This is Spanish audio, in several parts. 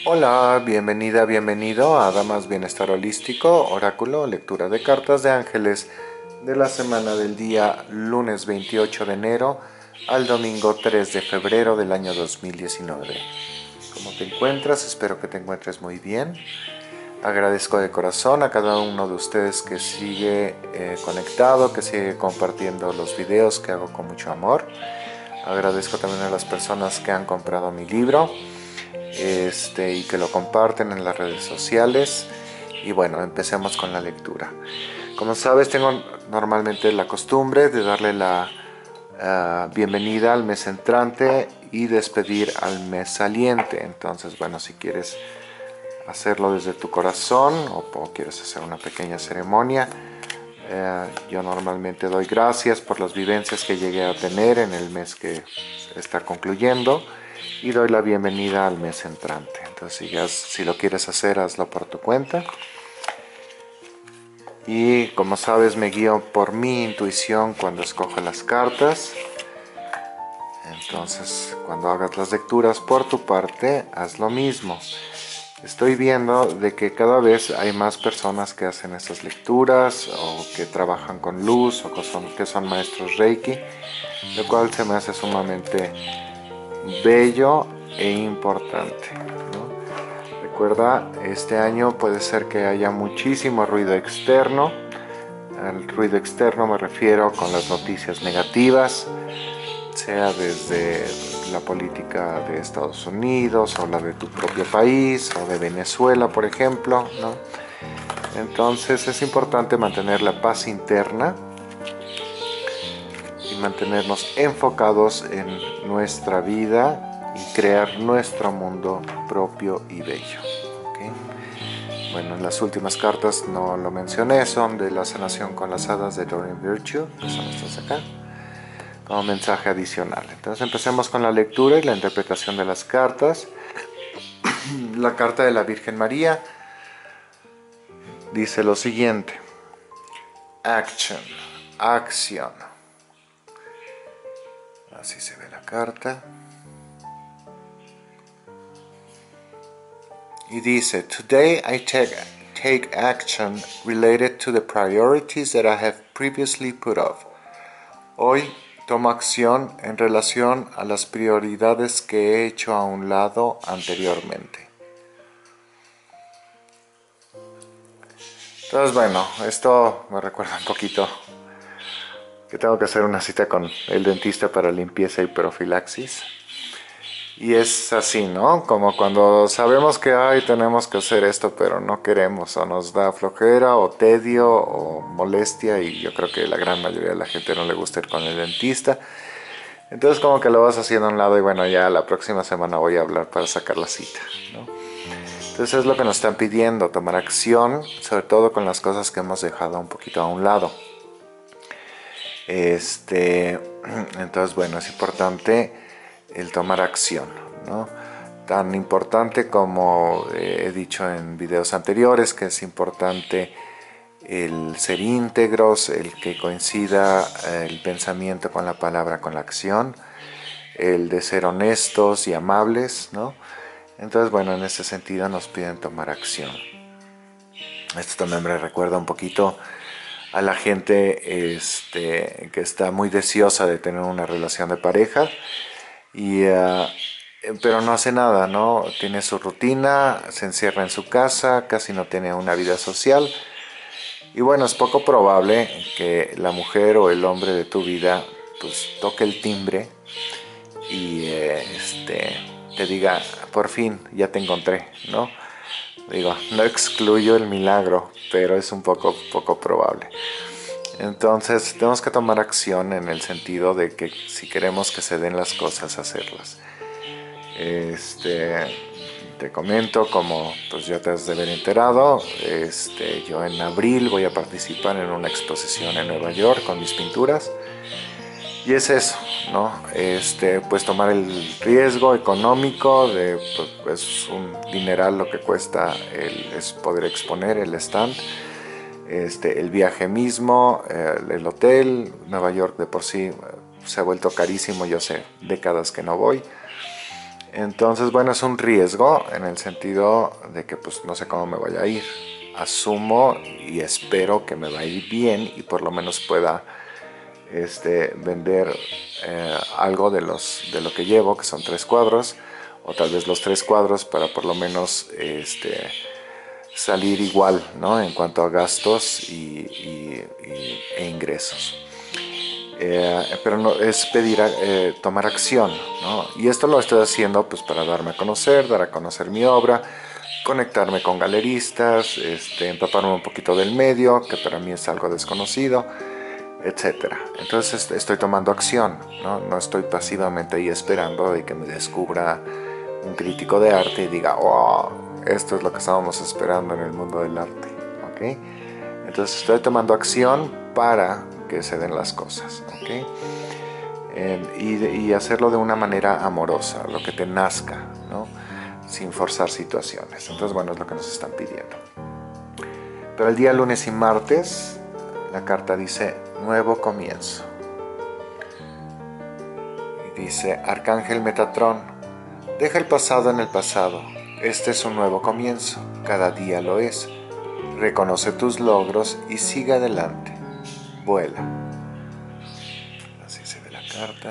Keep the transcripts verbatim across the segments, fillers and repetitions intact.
Hola, bienvenida, bienvenido a Damas Bienestar Holístico, Oráculo, lectura de cartas de ángeles de la semana del día lunes veintiocho de enero al domingo tres de febrero del año dos mil diecinueve. ¿Cómo te encuentras? Espero que te encuentres muy bien. Agradezco de corazón a cada uno de ustedes que sigue eh, conectado, que sigue compartiendo los videos que hago con mucho amor. Agradezco también a las personas que han comprado mi libro. Este, y que lo comparten en las redes sociales. Y bueno, empecemos con la lectura. Como sabes, tengo normalmente la costumbre de darle la uh, bienvenida al mes entrante y despedir al mes saliente. Entonces, bueno, si quieres hacerlo desde tu corazón o, o quieres hacer una pequeña ceremonia, uh, yo normalmente doy gracias por las vivencias que llegué a tener en el mes que está concluyendo y doy la bienvenida al mes entrante. Entonces si, ya, si lo quieres hacer, hazlo por tu cuenta. Y como sabes, me guío por mi intuición cuando escojo las cartas. Entonces cuando hagas las lecturas por tu parte, haz lo mismo. Estoy viendo de que cada vez hay más personas que hacen estas lecturas o que trabajan con luz o que son, que son maestros Reiki, lo cual se me hace sumamente bello e importante, ¿no? Recuerda, este año puede ser que haya muchísimo ruido externo. Al ruido externo me refiero con las noticias negativas, sea desde la política de Estados Unidos o la de tu propio país o de Venezuela, por ejemplo, ¿no? Entonces es importante mantener la paz interna y mantenernos enfocados en nuestra vida y crear nuestro mundo propio y bello. ¿Okay? Bueno, en las últimas cartas no lo mencioné, son de la sanación con las hadas de Doreen Virtue, que son estas acá, como mensaje adicional. Entonces empecemos con la lectura y la interpretación de las cartas. La carta de la Virgen María dice lo siguiente: Action, acción. Así se ve la carta. Y dice, Today I take, take action related to the priorities that I have previously put off. Hoy tomo acción en relación a las prioridades que he hecho a un lado anteriormente. Entonces, bueno, esto me recuerda un poquito que tengo que hacer una cita con el dentista para limpieza y profilaxis. Y es así, ¿no? Como cuando sabemos que ay, tenemos que hacer esto, pero no queremos, o nos da flojera, o tedio, o molestia, y yo creo que la gran mayoría de la gente no le gusta ir con el dentista. Entonces como que lo vas haciendo a un lado y bueno, ya la próxima semana voy a hablar para sacar la cita, ¿no? Entonces es lo que nos están pidiendo, tomar acción, sobre todo con las cosas que hemos dejado un poquito a un lado. Este, entonces bueno, es importante el tomar acción, ¿no? Tan importante como eh, he dicho en videos anteriores, que es importante el ser íntegros, el que coincida eh, el pensamiento con la palabra, con la acción, el de ser honestos y amables, ¿no? Entonces, bueno, en ese sentido nos piden tomar acción. Esto también me recuerda un poquito a la gente este, que está muy deseosa de tener una relación de pareja, y, uh, pero no hace nada, ¿no? Tiene su rutina, se encierra en su casa, casi no tiene una vida social. Y bueno, es poco probable que la mujer o el hombre de tu vida pues toque el timbre y eh, este, te diga, por fin, ya te encontré, ¿no? Digo, no excluyo el milagro, pero es un poco, poco probable. Entonces tenemos que tomar acción en el sentido de que si queremos que se den las cosas, hacerlas. Este, te comento, como pues ya te has de haber enterado, este, yo en abril voy a participar en una exposición en Nueva York con mis pinturas. Y es eso, ¿no? Este, pues tomar el riesgo económico de, pues, es un dineral lo que cuesta el, es poder exponer el stand. Este, el viaje mismo, el, el hotel, Nueva York de por sí se ha vuelto carísimo, yo sé, décadas que no voy. Entonces, bueno, es un riesgo en el sentido de que pues no sé cómo me vaya a ir. Asumo y espero que me va a ir bien y por lo menos pueda este, vender eh, algo de, los, de lo que llevo, que son tres cuadros, o tal vez los tres cuadros para por lo menos este, salir igual, ¿no? En cuanto a gastos y, y, y, e ingresos. Eh, pero no, es pedir, eh, tomar acción, ¿no? Y esto lo estoy haciendo pues para darme a conocer, dar a conocer mi obra, conectarme con galeristas, este, empaparme un poquito del medio, que para mí es algo desconocido, etcétera. Entonces estoy tomando acción, ¿no? No estoy pasivamente ahí esperando de que me descubra un crítico de arte y diga, oh, esto es lo que estábamos esperando en el mundo del arte, ¿ok? Entonces estoy tomando acción para que se den las cosas, ¿ok? Eh, y, y hacerlo de una manera amorosa, lo que te nazca, ¿no? Sin forzar situaciones. Entonces, bueno, es lo que nos están pidiendo. Pero el día lunes y martes, la carta dice nuevo comienzo. Y dice, Arcángel Metatrón, deja el pasado en el pasado. Este es un nuevo comienzo. Cada día lo es. Reconoce tus logros y sigue adelante. Vuela. Así se ve la carta.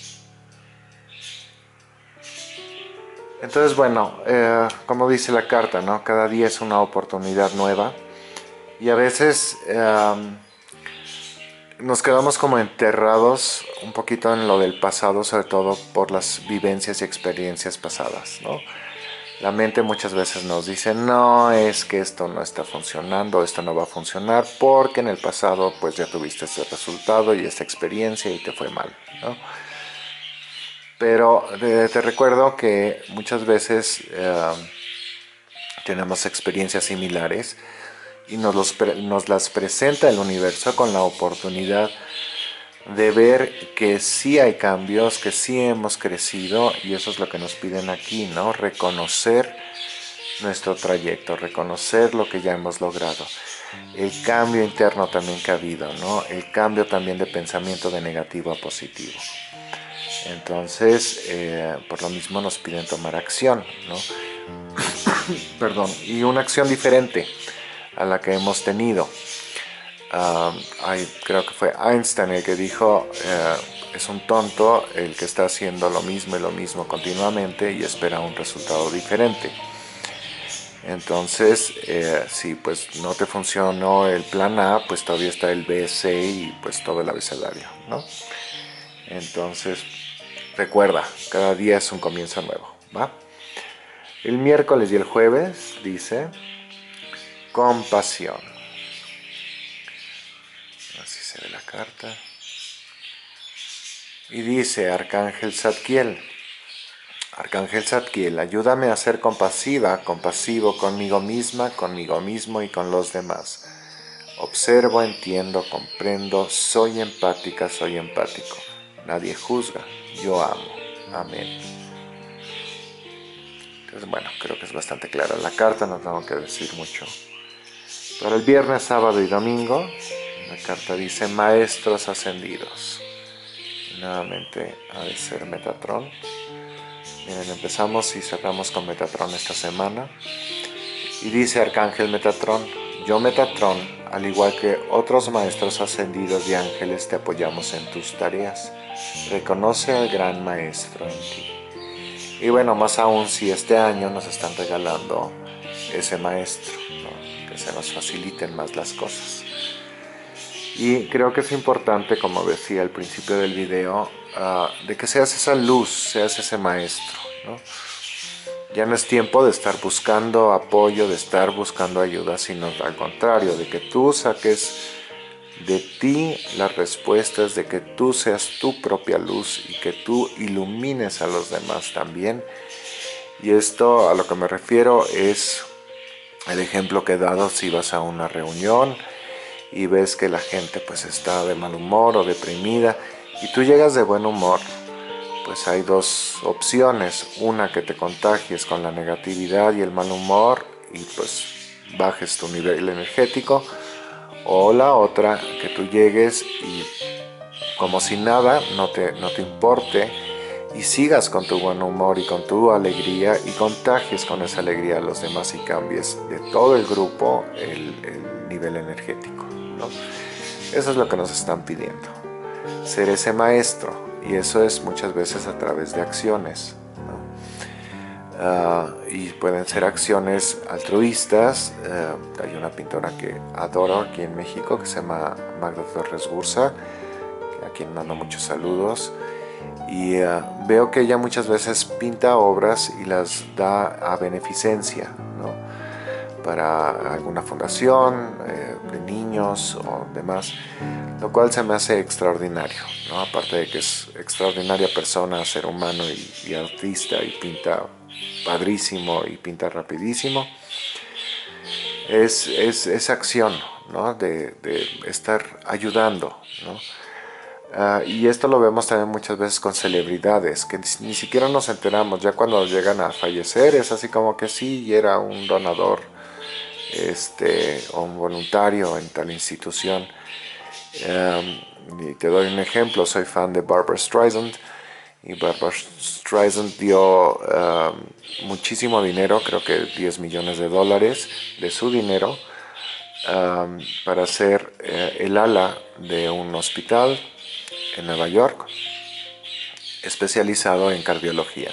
Entonces, bueno, eh, como dice la carta, ¿no? Cada día es una oportunidad nueva. Y a veces eh, nos quedamos como enterrados un poquito en lo del pasado, sobre todo por las vivencias y experiencias pasadas, ¿no? La mente muchas veces nos dice, no, es que esto no está funcionando, esto no va a funcionar, porque en el pasado pues ya tuviste este resultado y esta experiencia y te fue mal, ¿no? Pero eh, te recuerdo que muchas veces eh, tenemos experiencias similares y nos, los, nos las presenta el universo con la oportunidad de ver que sí hay cambios, que sí hemos crecido, y eso es lo que nos piden aquí, ¿no? Reconocer nuestro trayecto, reconocer lo que ya hemos logrado, el cambio interno también que ha habido, ¿no? El cambio también de pensamiento de negativo a positivo. Entonces, eh, por lo mismo nos piden tomar acción, ¿no? Perdón, y una acción diferente a la que hemos tenido. Uh, ay, creo que fue Einstein el que dijo, uh, es un tonto el que está haciendo lo mismo y lo mismo continuamente y espera un resultado diferente. Entonces, eh, si pues no te funcionó el plan A, pues todavía está el B, C y pues todo el abecedario, ¿no? Entonces, recuerda, cada día es un comienzo nuevo, ¿va? El miércoles y el jueves dice compasión. Así se ve la carta. Y dice Arcángel Zadkiel, Arcángel Zadkiel, ayúdame a ser compasiva, compasivo conmigo misma, conmigo mismo y con los demás. Observo, entiendo, comprendo, soy empática, soy empático. Nadie juzga, yo amo. Amén. Entonces, bueno, creo que es bastante clara la carta, no tengo que decir mucho. Para el viernes, sábado y domingo, la carta dice maestros ascendidos. Nuevamente ha de ser Metatrón. Miren, empezamos y cerramos con Metatrón esta semana. Y dice Arcángel Metatrón, yo Metatrón, al igual que otros maestros ascendidos y ángeles, te apoyamos en tus tareas. Reconoce al gran maestro en ti. Y bueno, más aún si este año nos están regalando ese maestro, ¿no? Que se nos faciliten más las cosas. Y creo que es importante, como decía al principio del video, uh, de que seas esa luz, seas ese maestro, ¿no? Ya no es tiempo de estar buscando apoyo, de estar buscando ayuda, sino al contrario, de que tú saques de ti las respuestas, de que tú seas tu propia luz y que tú ilumines a los demás también. Y esto a lo que me refiero es el ejemplo que he dado si vas a una reunión y ves que la gente pues está de mal humor o deprimida y tú llegas de buen humor, pues hay dos opciones. Una, que te contagies con la negatividad y el mal humor y pues bajes tu nivel energético, o la otra, que tú llegues y como si nada, no te, no te importe y sigas con tu buen humor y con tu alegría y contagies con esa alegría a los demás y cambies de todo el grupo el, el nivel energético, ¿no? Eso es lo que nos están pidiendo, ser ese maestro, y eso es muchas veces a través de acciones, ¿no? Uh, y pueden ser acciones altruistas. Uh, hay una pintora que adoro aquí en México que se llama Magda Torres Gursa, a quien mando muchos saludos. Y uh, veo que ella muchas veces pinta obras y las da a beneficencia, ¿no? Para alguna fundación eh, de niños o demás, lo cual se me hace extraordinario, ¿no? Aparte de que es extraordinaria persona, ser humano y, y artista, y pinta padrísimo y pinta rapidísimo, es, es, es acción, ¿no? de, de estar ayudando, ¿no? Uh, y esto lo vemos también muchas veces con celebridades, que ni, ni siquiera nos enteramos, ya cuando llegan a fallecer es así como que sí, era un donador este, o un voluntario en tal institución. Um, y te doy un ejemplo, soy fan de Barbra Streisand, y Barbra Streisand dio um, muchísimo dinero, creo que diez millones de dólares de su dinero, um, para hacer uh, el ala de un hospital en Nueva York especializado en cardiología,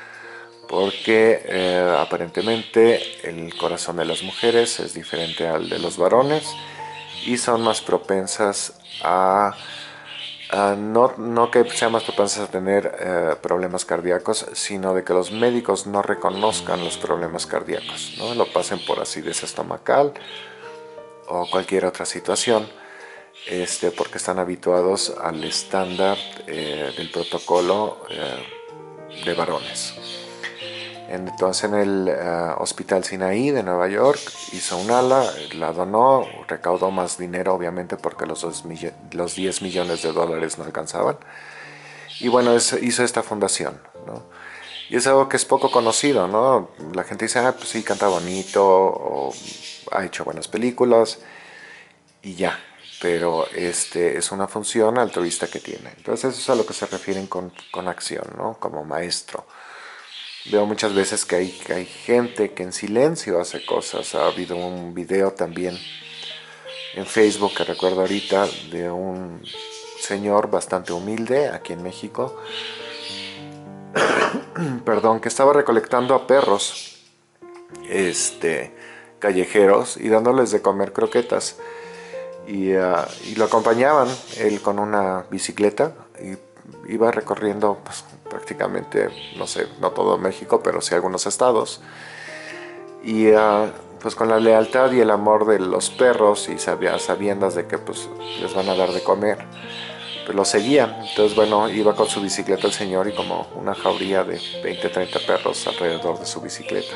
porque eh, aparentemente el corazón de las mujeres es diferente al de los varones y son más propensas a, a no, no que sean más propensas a tener eh, problemas cardíacos, sino de que los médicos no reconozcan los problemas cardíacos, ¿no? Lo pasen por acidez estomacal o cualquier otra situación. Este, porque están habituados al estándar eh, del protocolo eh, de varones. Entonces en el uh, Hospital Sinaí de Nueva York hizo un ala, la donó, recaudó más dinero obviamente porque los, dos los diez millones de dólares no alcanzaban. Y bueno, es, hizo esta fundación, ¿no? Y es algo que es poco conocido, ¿no? La gente dice, ah, pues sí, canta bonito, o ha hecho buenas películas, y ya. Pero este, es una función altruista que tiene. Entonces eso es a lo que se refieren con, con acción, ¿no? Como maestro. Veo muchas veces que hay, que hay gente que en silencio hace cosas. Ha habido un video también en Facebook que recuerdo ahorita de un señor bastante humilde aquí en México, perdón, que estaba recolectando a perros este, callejeros y dándoles de comer croquetas. Y, uh, y lo acompañaban él con una bicicleta y iba recorriendo pues, prácticamente, no sé, no todo México, pero sí algunos estados, y uh, pues con la lealtad y el amor de los perros, y sabía, sabiendas de que pues les van a dar de comer, pues lo seguían. Entonces bueno, iba con su bicicleta el señor y como una jauría de veinte a treinta perros alrededor de su bicicleta.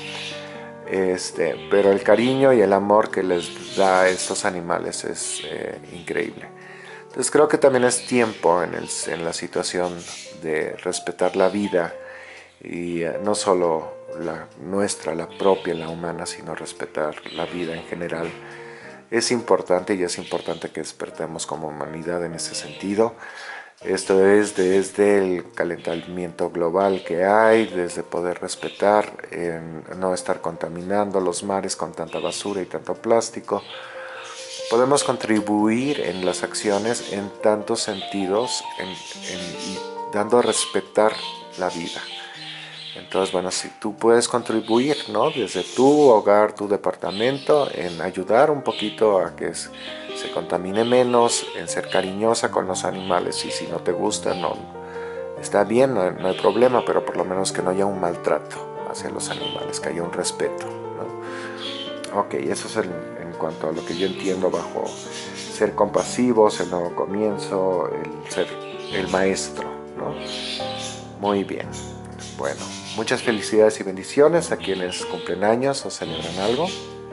Este, pero el cariño y el amor que les da a estos animales es eh, increíble. Entonces creo que también es tiempo en, el, en la situación de respetar la vida, y eh, no solo la nuestra, la propia, la humana, sino respetar la vida en general. Es importante, y es importante que despertemos como humanidad en ese sentido. Esto es desde el calentamiento global que hay, desde poder respetar, eh, no estar contaminando los mares con tanta basura y tanto plástico. Podemos contribuir en las acciones en tantos sentidos, en, en, y dando a respetar la vida. Entonces, bueno, si tú puedes contribuir, ¿no? Desde tu hogar, tu departamento, en ayudar un poquito a que es, se contamine menos, en ser cariñosa con los animales, y si no te gusta, no, está bien, no, no hay problema, pero por lo menos que no haya un maltrato hacia los animales, que haya un respeto, ¿no? Ok, eso es el, en cuanto a lo que yo entiendo bajo ser compasivo, ser nuevo comienzo, el ser el maestro, ¿no? Muy bien, bueno, muchas felicidades y bendiciones a quienes cumplen años o celebran algo.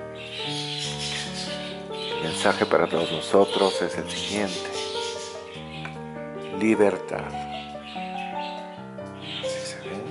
El mensaje para todos nosotros es el siguiente: libertad. Así se ve.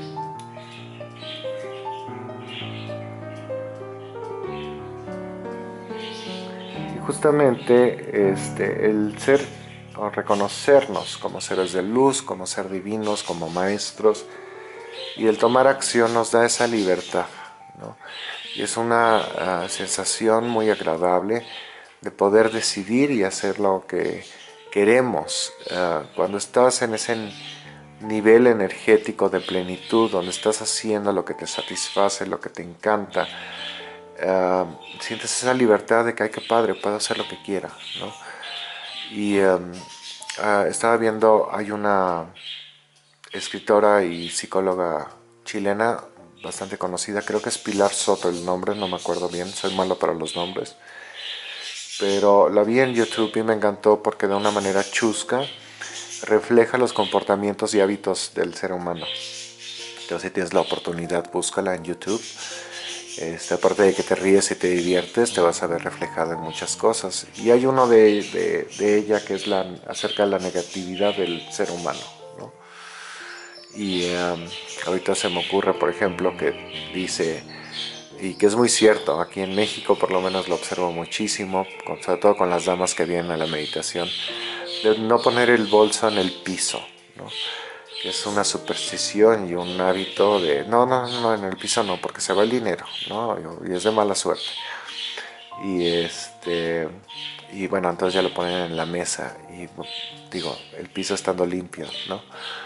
Y justamente este, el ser ¿no? Reconocernos como seres de luz, como ser divinos, como maestros. Y el tomar acción nos da esa libertad, ¿no? Y es una uh, sensación muy agradable de poder decidir y hacer lo que queremos. Uh, cuando estás en ese nivel energético de plenitud, donde estás haciendo lo que te satisface, lo que te encanta, uh, sientes esa libertad de que, ay, qué padre, puedo hacer lo que quiera, ¿no? Y um, uh, estaba viendo, hay una escritora y psicóloga chilena bastante conocida, creo que es Pilar Soto el nombre, no me acuerdo bien, soy malo para los nombres, pero la vi en YouTube y me encantó porque de una manera chusca refleja los comportamientos y hábitos del ser humano. Entonces, si tienes la oportunidad, búscala en YouTube. Este, aparte de que te ríes y te diviertes, te vas a ver reflejado en muchas cosas. Y hay uno de, de, de ella que es la, acerca de la negatividad del ser humano, ¿no? Y um, ahorita se me ocurre, por ejemplo, que dice, y que es muy cierto, aquí en México por lo menos lo observo muchísimo, con, sobre todo con las damas que vienen a la meditación, de no poner el bolso en el piso, ¿no? Que es una superstición y un hábito de, no, no, no, en el piso no, porque se va el dinero, ¿no? Y es de mala suerte. Y este... Y bueno, entonces ya lo ponen en la mesa y digo, el piso estando limpio, ¿no?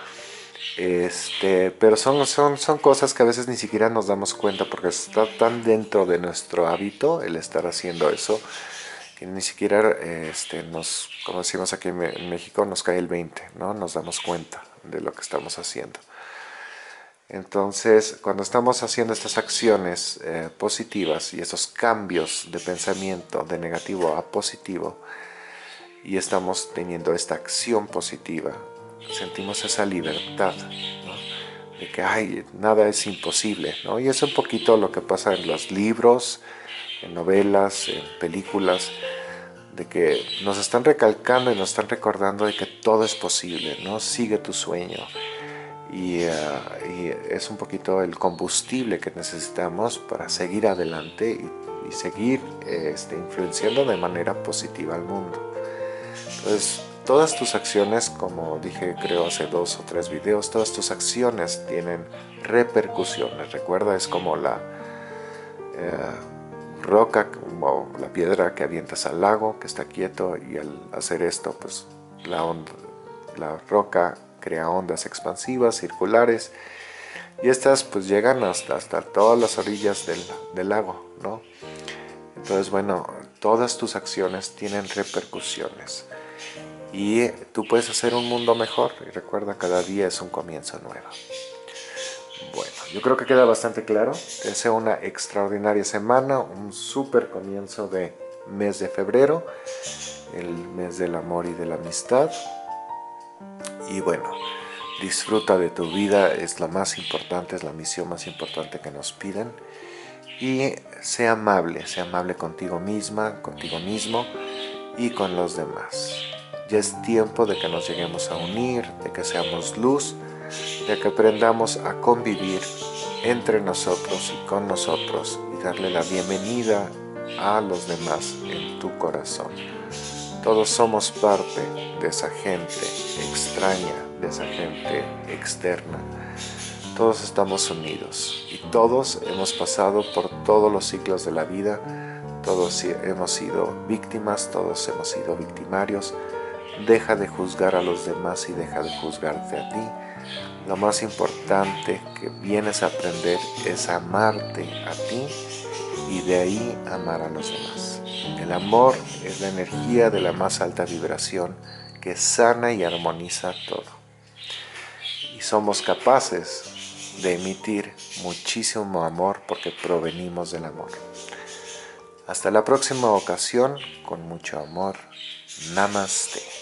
Este, pero son, son, son cosas que a veces ni siquiera nos damos cuenta porque está tan dentro de nuestro hábito el estar haciendo eso que ni siquiera este, nos, como decimos aquí en México, nos cae el veinte, ¿no? Nos damos cuenta de lo que estamos haciendo. Entonces, cuando estamos haciendo estas acciones eh, positivas y esos cambios de pensamiento de negativo a positivo y estamos teniendo esta acción positiva, sentimos esa libertad, ¿no? De que ay, nada es imposible, ¿no? Y es un poquito lo que pasa en los libros, en novelas, en películas, de que nos están recalcando y nos están recordando de que todo es posible, ¿no? Sigue tu sueño. Y, uh, y es un poquito el combustible que necesitamos para seguir adelante y, y seguir este, influenciando de manera positiva al mundo. Entonces, todas tus acciones, como dije creo hace dos o tres videos, todas tus acciones tienen repercusiones. Recuerda, es como la eh, roca, como la piedra que avientas al lago, que está quieto, y al hacer esto, pues la, onda, la roca crea ondas expansivas, circulares, y estas pues llegan hasta, hasta todas las orillas del, del lago, ¿no? Entonces, bueno, todas tus acciones tienen repercusiones. Y tú puedes hacer un mundo mejor. Y recuerda, cada día es un comienzo nuevo. Bueno, yo creo que queda bastante claro. Te deseo una extraordinaria semana, un súper comienzo de mes de febrero, el mes del amor y de la amistad. Y bueno, disfruta de tu vida, es lo más importante, es la misión más importante que nos piden. Y sea amable, sea amable contigo misma, contigo mismo y con los demás. Ya es tiempo de que nos lleguemos a unir, de que seamos luz, de que aprendamos a convivir entre nosotros y con nosotros y darle la bienvenida a los demás en tu corazón. Todos somos parte de esa gente extraña, de esa gente externa. Todos estamos unidos y todos hemos pasado por todos los ciclos de la vida. Todos hemos sido víctimas, todos hemos sido victimarios. Deja de juzgar a los demás y deja de juzgarte a ti. Lo más importante que vienes a aprender es amarte a ti y de ahí amar a los demás. El amor es la energía de la más alta vibración que sana y armoniza todo. Y somos capaces de emitir muchísimo amor porque provenimos del amor. Hasta la próxima ocasión, con mucho amor. Namaste.